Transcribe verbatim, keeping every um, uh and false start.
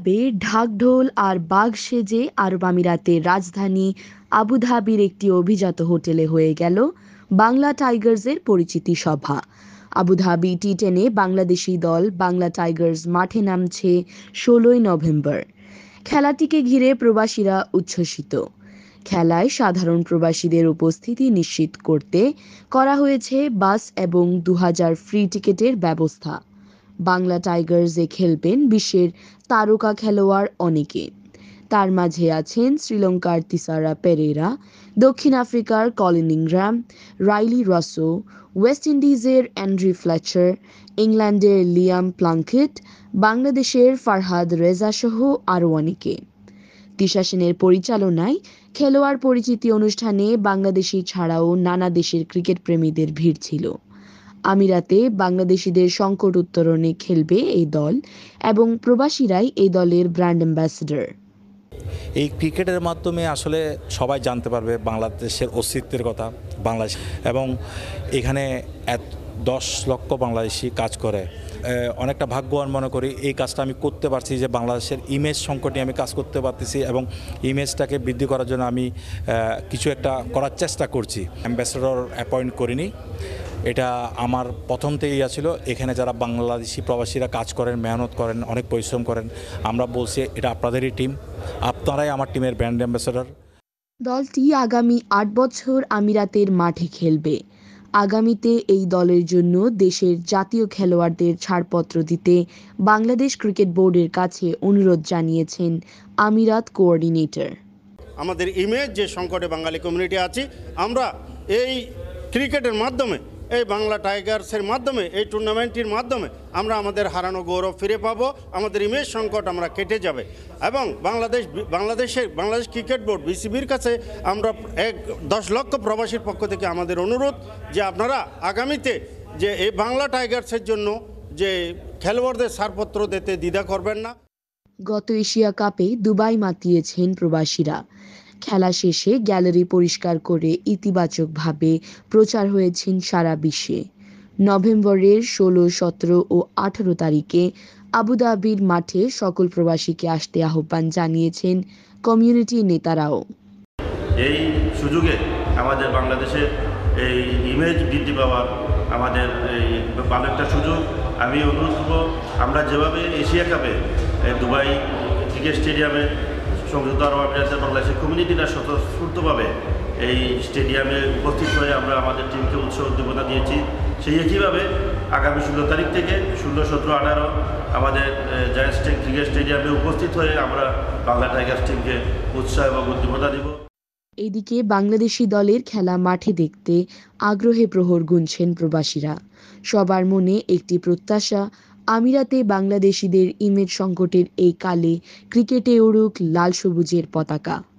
উৎসবে ঢাকঢোল আর বাঘ সেজে আরব আমিরাতের রাজধানী আবুধাবির একটি অভিজাত হোটেলে হয়ে গেল বাংলা টাইগার্সের পরিচিতি সভা। আবুধাবি টি টেনে বাংলাদেশি দল বাংলা টাইগার্স মাঠে নামছে ষোলোই নভেম্বর। খেলাটিকে ঘিরে প্রবাসীরা উচ্ছ্বসিত। খেলায় সাধারণ প্রবাসীদের উপস্থিতি নিশ্চিত করতে করা হয়েছে বাস এবং দু হাজার ফ্রি টিকেটের ব্যবস্থা। বাংলা টাইগার্সে খেলবেন বিশ্বের তারকা খেলোয়াড় অনেকে। তার মাঝে আছেন শ্রীলঙ্কার তিসারা পেরেরা, দক্ষিণ আফ্রিকার কলিন ইংগ্রাম, রাইলি রসো, ওয়েস্ট ইন্ডিজের অ্যান্ড্রি ফ্লেচার, ইংল্যান্ডের লিয়াম প্লাঙ্কেট, বাংলাদেশের ফারহাদ রেজা সহ আরও অনেকে। তিশা সেনের পরিচালনায় খেলোয়াড় পরিচিতি অনুষ্ঠানে বাংলাদেশি ছাড়াও নানা দেশের ক্রিকেট প্রেমীদের ভিড় ছিল। আমিরাতে বাংলাদেশিদের সংকট উত্তরণে খেলবে এই দল এবং প্রবাসীরাই এই দলের ব্র্যান্ড অ্যাম্বাসেডর। এই ক্রিকেটের মাধ্যমে আসলে সবাই জানতে পারবে বাংলাদেশের অস্তিত্বের কথা বাংলাদেশ, এবং এখানে এক দশ লক্ষ বাংলাদেশি কাজ করে। অনেকটা ভাগ্যবান মনে করি এই কাজটা আমি করতে পারছি, যে বাংলাদেশের ইমেজ সংকটে আমি কাজ করতে পারতেছি এবং ইমেজটাকে বৃদ্ধি করার জন্য আমি কিছু একটা করার চেষ্টা করছি। অ্যাম্বাসেডর অ্যাপয়েন্ট করিনি, এটা আমার প্রথম থেকেই ছিল। এখানে যারা বাংলাদেশি প্রবাসীরা কাজ করেন, মেহনত করেন, অনেক পরিশ্রম করেন, আমরা বলছি এটা আপনাদেরই টিম, আপনারাই আমার টিমের ব্র্যান্ড অ্যাম্বাসেডর। দলটি আগামী আট বছর আমিরাতের মাঠে খেলবে। আগামীতে এই দলের জন্য দেশের জাতীয় খেলোয়াড়দের ছাড়পত্র দিতে বাংলাদেশ ক্রিকেট বোর্ডের কাছে অনুরোধ জানিয়েছেন আমিরাত কোঅর্ডিনেটর। আমাদের ইমেজ যে সংকটে বাঙালি কমিউনিটি আছি, আমরা এই ক্রিকেটের মাধ্যমে, এই বাংলা টাইগার্সের মাধ্যমে, এই টুর্নামেন্টের মাধ্যমে আমরা আমাদের হারানো গৌরব ফিরে পাবো। আমাদের ইমেজ সংকট আমরা কেটে যাবে এবং বাংলাদেশ বাংলাদেশের বাংলাদেশ ক্রিকেট বোর্ড বিসিবির কাছে আমরা এক দশ লক্ষ প্রবাসীর পক্ষ থেকে আমাদের অনুরোধ যে আপনারা আগামীতে যে এই বাংলা টাইগার্সের জন্য যে খেলোয়াড়দের ছাড়পত্র দিতে দ্বিধা করবেন না। গত এশিয়া কাপে দুবাই মাতিয়েছেন প্রবাসীরা। খেলা শেষে গ্যালারি পরিষ্কার করে ইতিবাচকভাবে প্রচার হয়েছেন সারা বিশ্বে। নভেম্বরের ষোলো, সতেরো ও আঠারো তারিখে আবুধাবির মাঠে সকল প্রবাসীকে আসতে আহ্বান জানিয়েছেন কমিউনিটি নেতারাও। এই সুযোগে আমাদের বাংলাদেশের এই ইমেজ বৃদ্ধি পাওয়ার আমাদের এই ভালো একটা সুযোগ। আমি অনুরোধ করব, আমরা যেভাবে এশিয়া কাপে দুবাই ক্রিকেট স্টেডিয়ামে সংযুক্ত আরব আমিরাতের বাংলাদেশের কমিউনিটিরা স্বতঃস্ফূর্তভাবে এই স্টেডিয়ামে উপস্থিত হয়ে আমরা আমাদের টিমকে উৎসাহ উদ্দীপনা দিয়েছি, সেই একইভাবে আগামী ষোলো তারিখ থেকে ষোলো, সতেরো, আঠারো আমাদের জায়ান্টস ক্রিকেট স্টেডিয়ামে উপস্থিত হয়ে আমরা বাংলা টাইগার্স টিমকে উৎসাহ এবং উদ্দীপনা দিব। এদিকে বাংলাদেশি দলের খেলা মাঠে দেখতে আগ্রহে প্রহর গুনছেন প্রবাসীরা। সবার মনে একটি প্রত্যাশা, আমিরাতে বাংলাদেশিদের ইমেজ সংকটের এই কালে ক্রিকেটে উড়ুক লাল সবুজের পতাকা।